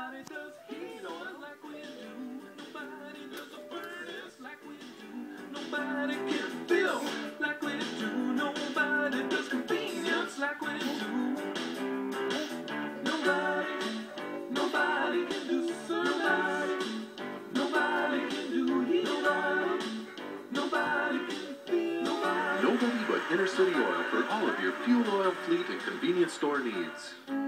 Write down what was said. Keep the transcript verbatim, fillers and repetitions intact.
Nobody does heat oil like we do. Nobody does the furnace like we do. Nobody can feel like we do. Nobody does convenience like we do. Nobody, nobody can do somebody. Nobody can do heat. Nobody, nobody can feel. Nobody. Nobody but Inner City Oil for all of your fuel oil, fleet, and convenience store needs.